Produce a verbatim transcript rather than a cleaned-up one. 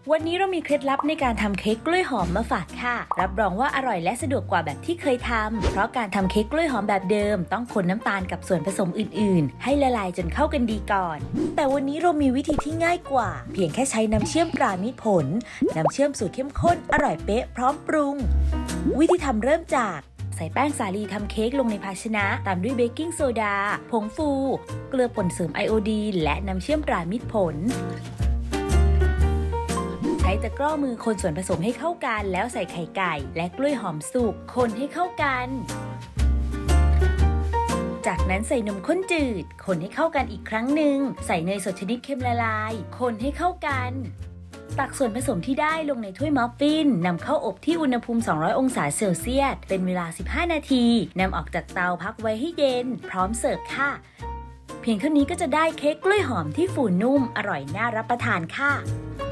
วันนี้เรามีเคล็ดลับในการทำเค้กกล้วยหอมมาฝากค่ะรับรองว่าอร่อยและสะดวกกว่าแบบที่เคยทำเพราะการทำเค้กกล้วยหอมแบบเดิมต้องคนน้ำตาลกับส่วนผสมอื่นๆให้ละลายจนเข้ากันดีก่อนแต่วันนี้เรามีวิธีที่ง่ายกว่าเพียงแค่ใช้น้ำเชื่อมปราณีตผลน้ำเชื่อมสูตรเข้มข้นอร่อยเป๊ะพร้อมปรุงวิธีทำเริ่มจากใส่แป้งสาลีทำเค้กลงในภาชนะตามด้วยเบกกิ้งโซดาผงฟูเกลือป่นเสริมไอโอดีนและน้ำเชื่อมปราณีตผลใช้ตะกร้อมือคนส่วนผสมให้เข้ากันแล้วใส่ไข่ไก่และกล้วยหอมสุกคนให้เข้ากันจากนั้นใส่นมข้นจืดคนให้เข้ากันอีกครั้งหนึ่งใส่เนยสดชนิดเค็มละลายคนให้เข้ากันตักส่วนผสมที่ได้ลงในถ้วยมัฟฟินนำเข้าอบที่อุณหภูมิสองร้อยองศาเซลเซียสเป็นเวลาสิบห้านาทีนำออกจากเตาพักไว้ให้เย็นพร้อมเสิร์ฟค่ะเพียงเท่านี้ก็จะได้เค้กกล้วยหอมที่ฟูนุ่มอร่อยน่ารับประทานค่ะ